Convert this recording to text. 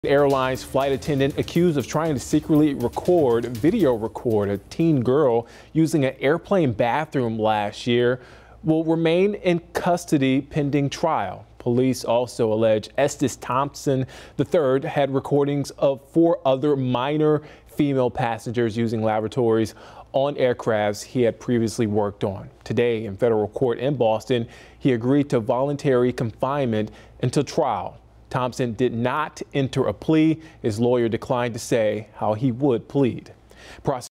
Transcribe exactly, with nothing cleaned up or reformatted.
Airlines flight attendant accused of trying to secretly record, video record a teen girl using an airplane bathroom last year will remain in custody pending trial. Police also allege Estes Thompson the third had recordings of four other minor female passengers using lavatories on aircrafts he had previously worked on. Today, in federal court in Boston, he agreed to voluntary confinement until trial. Thompson did not enter a plea. His lawyer declined to say how he would plead.